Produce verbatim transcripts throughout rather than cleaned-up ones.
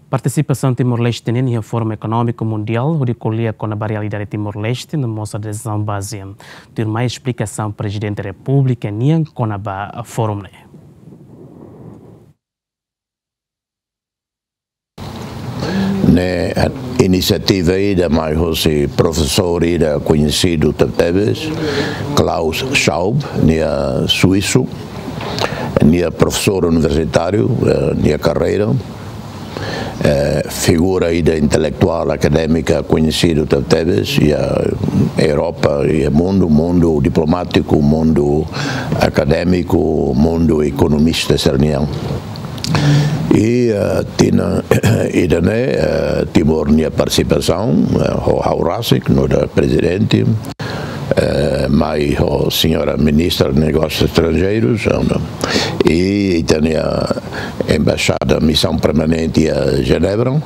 Participação Timor-Leste em Fórum Econômico Mundial, o recolhia com a realidade de Timor-Leste, na moça de Zambásia. Tem mais explicação Presidente da República, Nian Conaba Fórum. Ne iniciativa ida mais o professor ida conhecido talvez Klaus Schaub, nia suíço, nia professor universitário, nia carreira. Eh, figura ida intelectual académica conhecido talvez e a Europa e o mundo, mundo diplomático, mundo académico, mundo economista sernião. E uh, tina ida ne uh, Timor nia participação o Haurasik no da presidente uh, mai o senhora ministra de negócios estrangeiros e tenia embaixada missão permanente a Genebra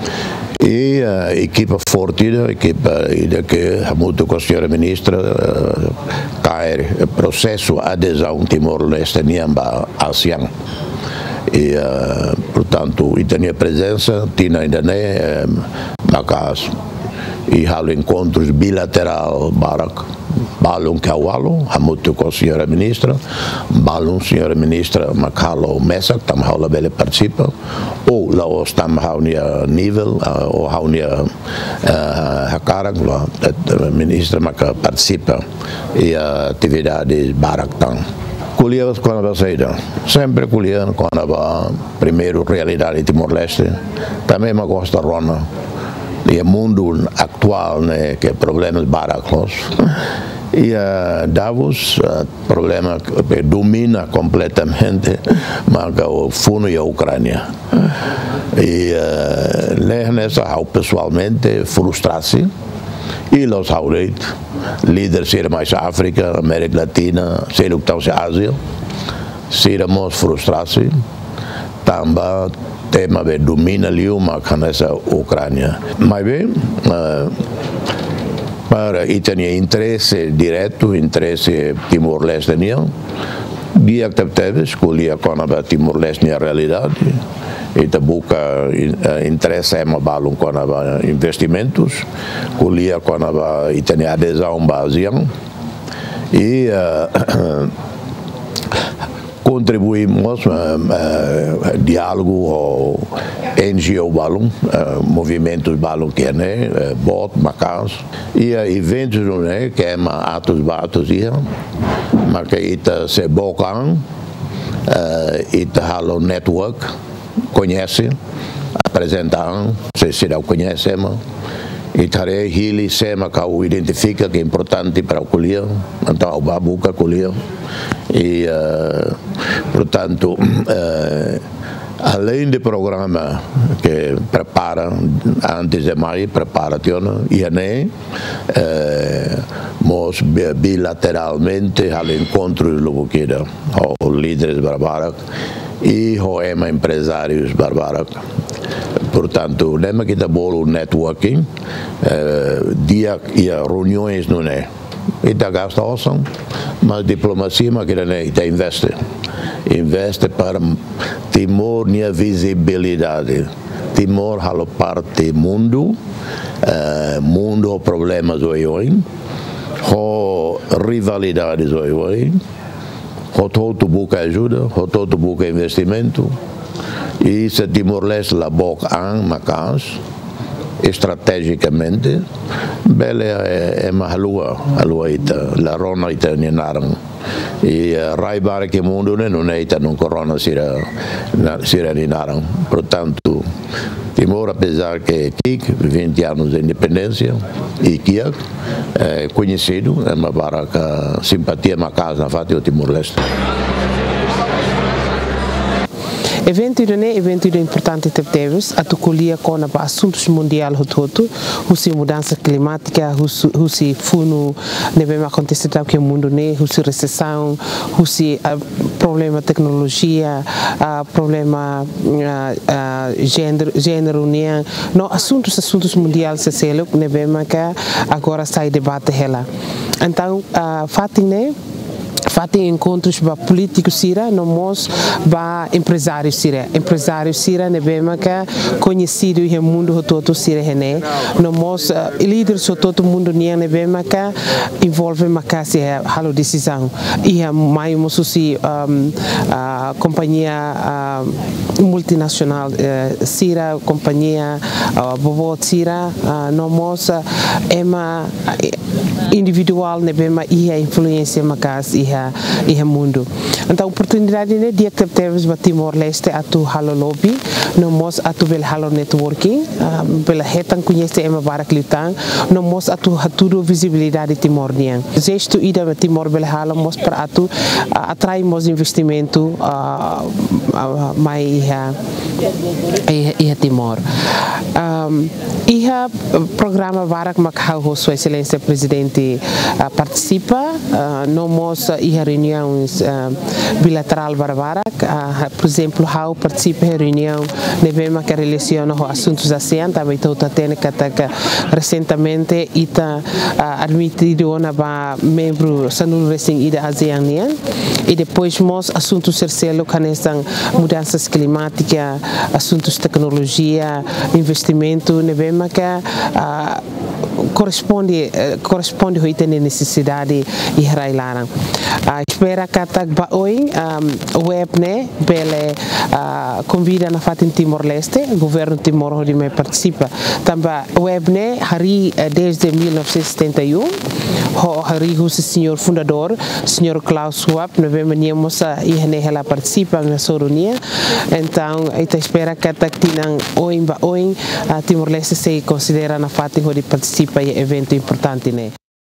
e a equipa forte a equipa ida que muito com a senhora ministra uh, cair processo adesão Timor-Leste niamba ASEAN. E, uh, portanto, e tinha presença, tinha ainda né, na casa, e há encontros bilateral, barak, balum kawalo, hamutu com a senhora ministra, balum senhora ministra, macalo mesa, tam haula bele participa, ou lá os tam haunia nível, ou haunia hakarang, a ministra maca participa, e atividades barak tam. Colhia quando a saída, sempre colhia quando a primeiro realidade Timor-Leste, também me gosta rona, e o mundo atual né que problemas baracos e uh, Davos uh, problema que domina completamente, mas o fundo e a Ucrânia e uh, nessa ao pessoalmente frustrasse. E los haureit, líderes ser mais África, América Latina, ser o que está na Ásia, seremos frustrados, também tema de domina ali uma nessa Ucrânia. Mas bem, uh, para e tinha interesse direto, interesse Timor-Leste nian, dia que teve escolhia com a Timor-Leste na realidade. E te busca interesse em balão com investimentos, colhia com a e tem adesão baseada e uh, contribuímos uh, uh, diálogo ou N G O balão, uh, movimentos balão que é né, uh, bot, macas e uh, eventos né que é atos batos e mas que ita se bocam, uh, ita halo network conhece, apresentam, se se não conhecemos, e tarei hili sema que o identifica que é importante para o colher, então o babuca colher e uh, portanto uh, além do programa que prepara antes de maio preparação e nem uh, nós bilateralmente ao encontro do Lubuquira, os líderes barbários e os empresários barbários. Portanto, lembra que está bom o networking, uh, dia e reuniões não é. E está gasta awesome, mas diplomacia mas que não é, está investe. Investe para Timor minha visibilidade. Timor halo parte mundo, uh, mundo problemas hoje hoje, ho rivalidades hoje hoje. O todo busca ajuda, o todo busca investimento e se Timor-Leste la boca an macas estrategicamente bele é, é uma lua a lua ita la rona ita ninaram e raibar que mundo não é ita não corona sira sira ninaram portanto Timor apesar que aqui vinte anos de independência e que é conhecido é uma baraka simpatia macas na fati o Timor-Leste. Evento né evento importante que temos a tocolia com assuntos mundial todo o mudança climática o se funo neve acontecer que o mundo né o recessão o problema tecnologia problema gênero gênero né no assuntos assuntos mundial se selo neve que agora sai debate ela então fatin né Fazem encontros para políticos sira, nós para empresários sira. Empresários sira, ne bem que conhecido e o mundo todo sira né. Nós líderes todo mundo nem ne bem que envolve macasi halo decisão. E a mais moço a companhia multinacional sira, companhia bobo sira, nós é uma individual ne bem e a influência macasi e o mundo. Então, a oportunidade né, de que temos para Timor-Leste a tu halo lobby, nós a tu bel halo networking, pela retan conhece ema barak litan, nós a tu haturo visibilidade Timor-Nian. Gesto ida para Timor bel halo, nós para a tu atraímos investimento mais e Timor. E o programa barak macau sua excelência presidente participa, nós e reuniões bilateral barbarak, por exemplo, how participa em reunião de bema que relaciona com assuntos ASEAN, também estou tendo que recentemente está admitido na membro sanul recém ida ASEAN e depois mos assuntos terceiro que são mudanças climáticas, assuntos tecnologia, investimento, de bema que corresponde corresponde hoje tem necessidade e railaram. Uh, espera que tá hoje um, web né bele uh, convida na fatin Timor-Leste, governo Timor onde me participa. Também web né hari desde mil novecentos e setenta e um, ho hari o senhor fundador, senhor Klaus Schwab, nós vemos a ihne ela participa na soronia. Então, ita espera que tá tinang hoje ba hoje Timor-Leste se considera na fatin onde participa e evento importante né.